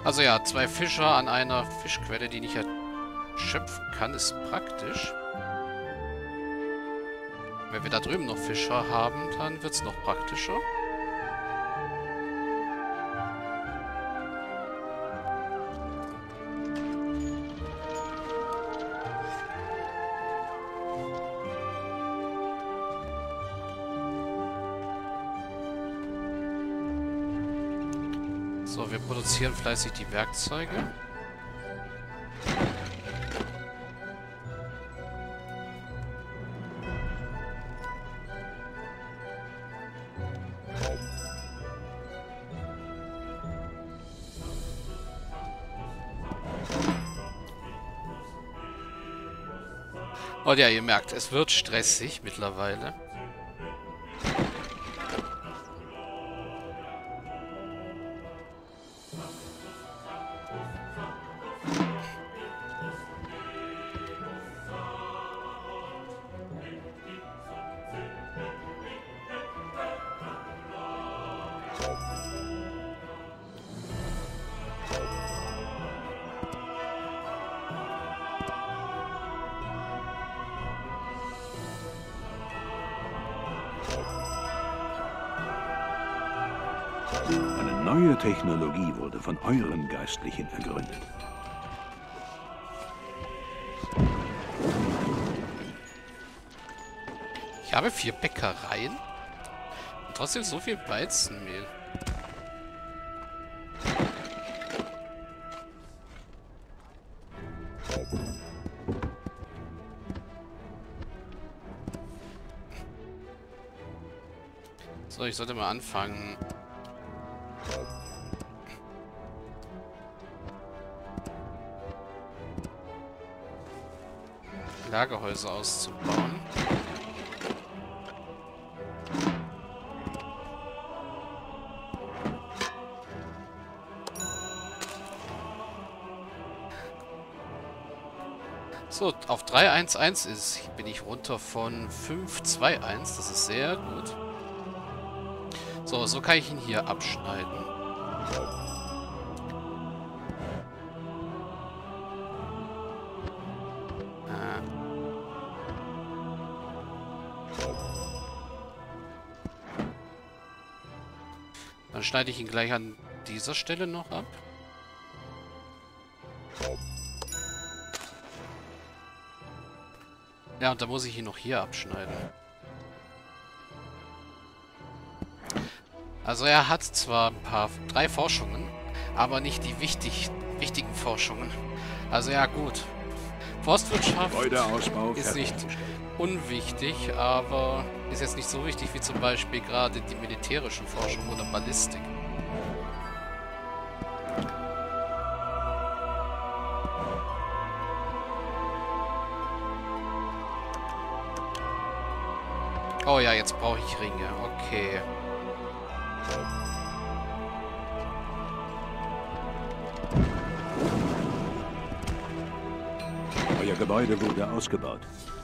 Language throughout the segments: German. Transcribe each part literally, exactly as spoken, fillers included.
Also ja, zwei Fischer an einer Fischquelle, die nicht erschöpfen kann, ist praktisch. Wenn wir da drüben noch Fischer haben, dann wird es noch praktischer. So, wir produzieren fleißig die Werkzeuge. Und ja, ihr merkt, es wird stressig mittlerweile. Eine neue Technologie wurde von euren Geistlichen ergründet. Ich habe vier Bäckereien und trotzdem so viel Weizenmehl. So, ich sollte mal anfangen. Lagerhäuser auszubauen. So, auf drei eins eins ist, bin ich runter von fünf zwei eins. Das ist sehr gut. So, so kann ich ihn hier abschneiden. Ah. Dann schneide ich ihn gleich an dieser Stelle noch ab. Ja, und dann muss ich ihn noch hier abschneiden. Also er hat zwar ein paar, drei Forschungen, aber nicht die wichtig, wichtigen Forschungen. Also ja, gut. Forstwirtschaft ist nicht unwichtig, aber ist jetzt nicht so wichtig wie zum Beispiel gerade die militärischen Forschungen oder Ballistik. Oh ja, jetzt brauche ich Ringe. Okay. Euer Gebäude wurde ausgebaut.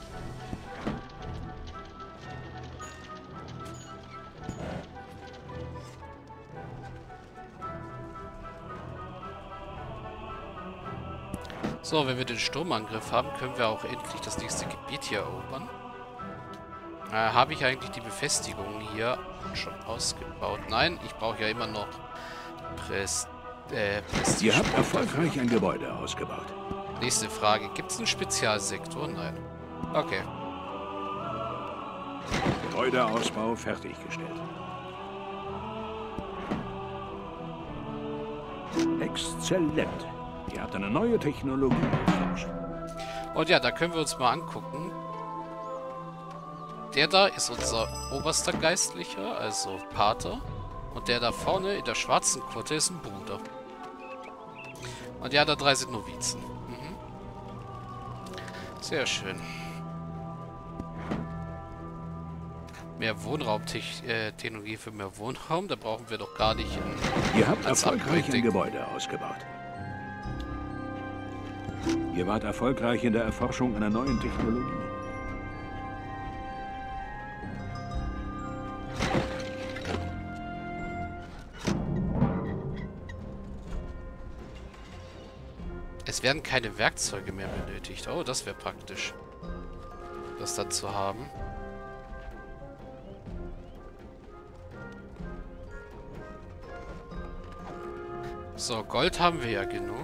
So, wenn wir den Sturmangriff haben, können wir auch endlich das nächste Gebiet hier erobern. Äh, habe ich eigentlich die Befestigung hier schon ausgebaut? Nein, ich brauche ja immer noch Pres äh, Prestige. Ihr habt erfolgreich ein Gebäude ausgebaut. Nächste Frage. Gibt es einen Spezialsektor? Nein. Okay. Gebäudeausbau fertiggestellt. Exzellent. Ihr habt eine neue Technologie erforscht. Und ja, da können wir uns mal angucken. Der da ist unser oberster Geistlicher, also Pater. Und der da vorne in der schwarzen Kutte ist ein Bruder. Und ja, da drei sind Novizen. Mhm. Sehr schön. Mehr Wohnraumtechnologie für mehr Wohnraum. Da brauchen wir doch gar nicht in, Ihr habt erfolgreich ein Gebäude ausgebaut. Ihr wart erfolgreich in der Erforschung einer neuen Technologie. Es werden keine Werkzeuge mehr benötigt. Oh, das wäre praktisch, das dann zu haben. So, Gold haben wir ja genug.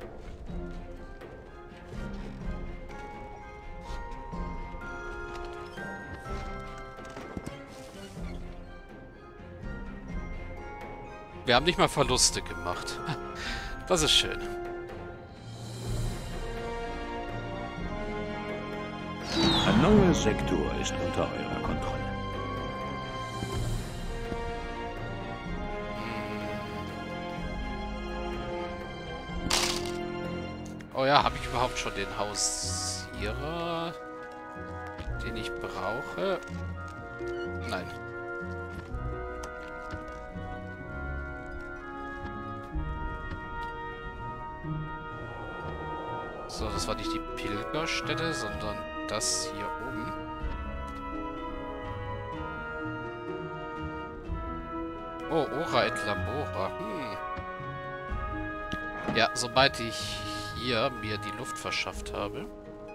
Wir haben nicht mal Verluste gemacht. Das ist schön. Ein neuer Sektor ist unter eurer Kontrolle. Oh ja, habe ich überhaupt schon den Hausierer, den ich brauche? Nein. So, das war nicht die Pilgerstätte, sondern das hier oben. Oh, Ora et Labora. Hm. Ja, sobald ich hier mir die Luft verschafft habe.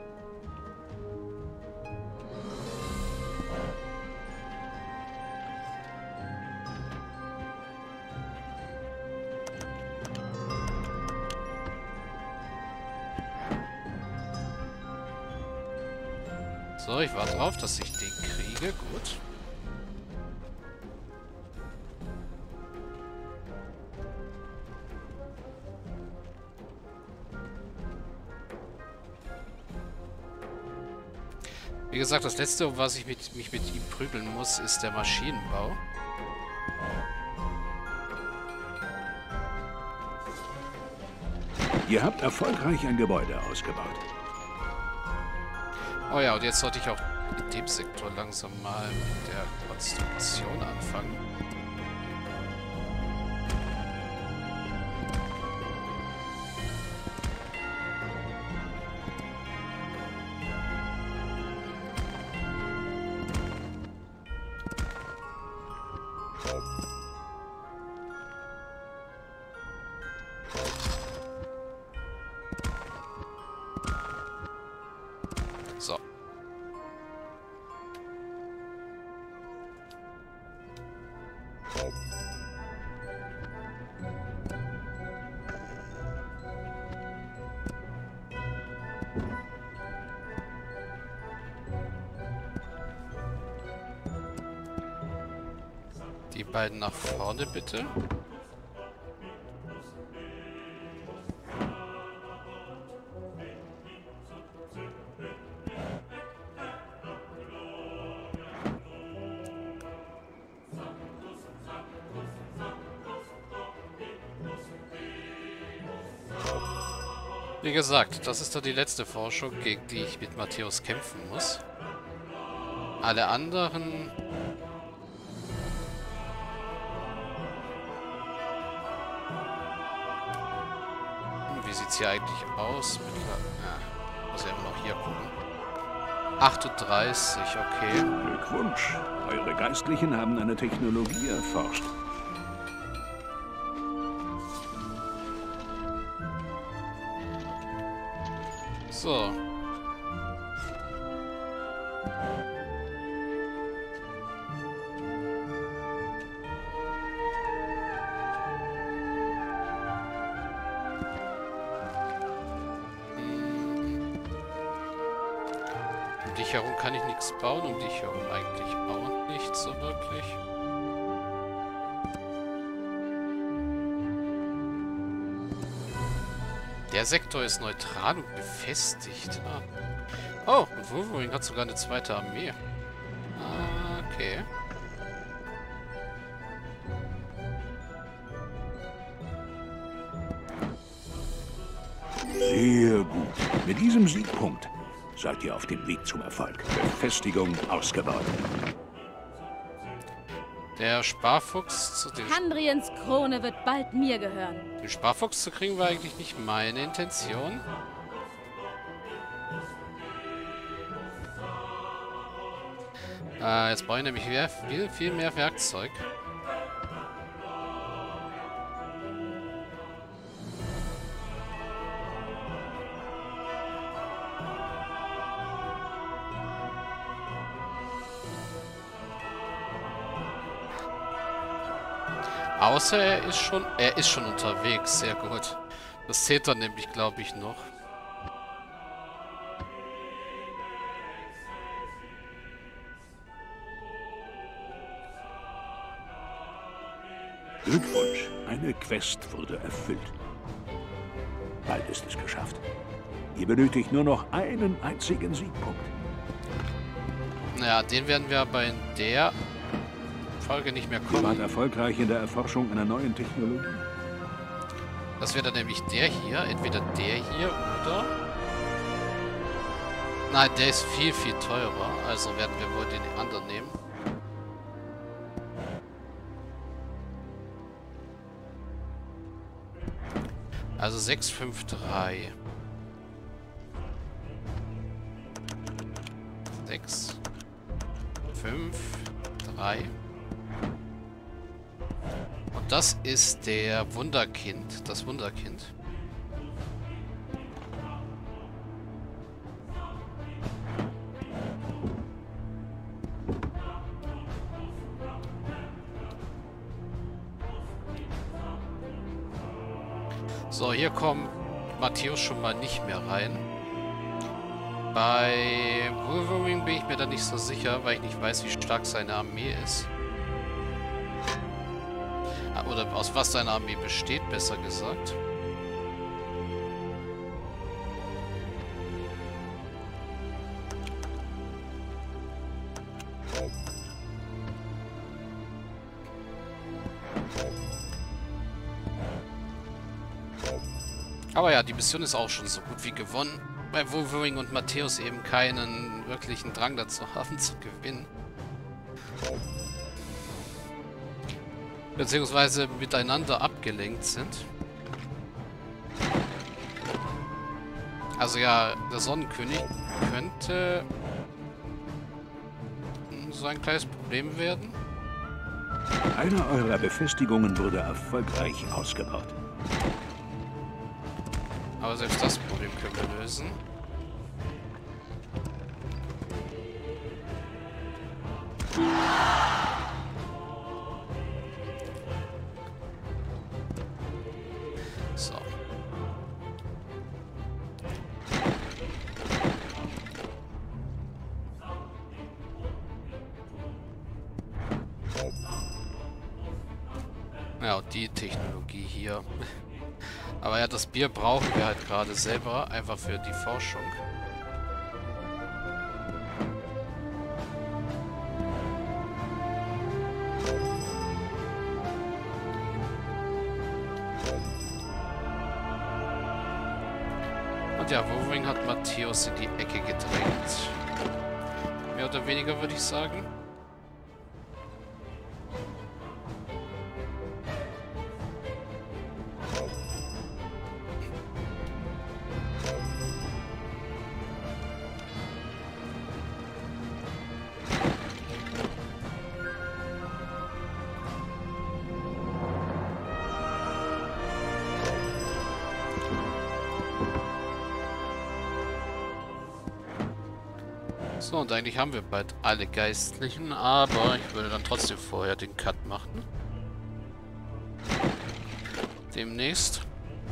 So, ich warte drauf, dass ich den kriege. Gut. Wie gesagt, das letzte, um was ich mit, mich mit ihm prügeln muss, ist der Maschinenbau. Ihr habt erfolgreich ein Gebäude ausgebaut. Oh ja, und jetzt sollte ich auch in dem Sektor langsam mal mit der Konstruktion anfangen. So. Die beiden nach vorne, bitte. Wie gesagt, das ist doch die letzte Forschung, gegen die ich mit Matthäus kämpfen muss. Alle anderen... Hm, wie sieht's hier eigentlich aus? Ja, muss ja immer noch hier gucken. achtunddreißig, okay. Glückwunsch. Eure Geistlichen haben eine Technologie erforscht. So. Um dich herum kann ich nichts bauen, um dich herum eigentlich auch nicht so wirklich. Der Sektor ist neutral und befestigt. Ah. Oh, und Wolverine hat sogar eine zweite Armee. Ah, okay. Sehr gut. Mit diesem Siegpunkt seid ihr auf dem Weg zum Erfolg. Befestigung ausgebaut. Der Sparfuchs zu den... Handrians Krone wird bald mir gehören. Den Sparfuchs zu kriegen war eigentlich nicht meine Intention. Äh, jetzt brauche ich nämlich viel, viel mehr Werkzeug. Außer er ist schon... Er ist schon unterwegs. Sehr gut. Das zählt dann nämlich, glaube ich, noch. Glückwunsch, eine Quest wurde erfüllt. Bald ist es geschafft. Ihr benötigt nur noch einen einzigen Siegpunkt. Naja, den werden wir aber in der Folge nicht mehr Ihr kommen. wart erfolgreich in der Erforschung einer neuen Technologie. Das wäre dann nämlich der hier. Entweder der hier oder... Nein, der ist viel, viel teurer. Also werden wir wohl den anderen nehmen. Also sechs fünf drei. sechs fünf drei. Und das ist der Wunderkind, das Wunderkind. So, hier kommt Matthäus schon mal nicht mehr rein. Bei Wolverine bin ich mir da nicht so sicher, weil ich nicht weiß, wie stark seine Armee ist. Oder aus was seine Armee besteht, besser gesagt. Aber ja, die Mission ist auch schon so gut wie gewonnen, weil Wolverine und Matthäus eben keinen wirklichen Drang dazu haben zu gewinnen. Beziehungsweise miteinander abgelenkt sind. Also ja, der Sonnenkönig könnte so ein kleines Problem werden. Eine eurer Befestigungen wurde erfolgreich ausgebaut. Aber selbst das Problem können wir lösen. So. Ja, und die Technologie hier. Aber ja, das Bier brauchen wir halt gerade selber, einfach für die Forschung. Und ja, Wolverine hat Matthäus in die Ecke gedrängt. Mehr oder weniger, würde ich sagen. So, und eigentlich haben wir bald alle Geistlichen, aber ich würde dann trotzdem vorher den Cut machen. Demnächst.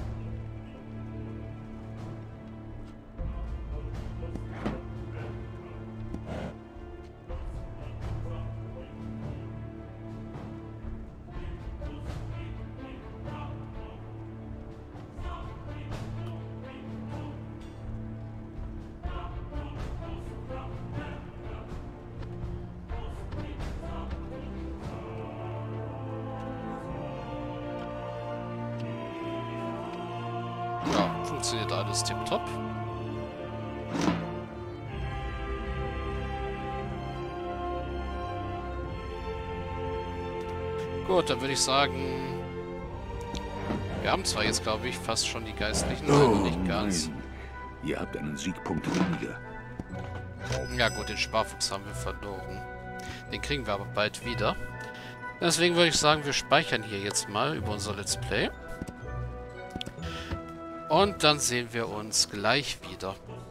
Ja, funktioniert alles tipptopp. Gut, dann würde ich sagen, wir haben zwar jetzt, glaube ich, fast schon die Geistlichen, aber noch nicht ganz. Nein. Ihr habt einen Siegpunkt weniger. Ja gut, den Sparfuchs haben wir verloren. Den kriegen wir aber bald wieder. Deswegen würde ich sagen, wir speichern hier jetzt mal über unser Let's Play. Und dann sehen wir uns gleich wieder.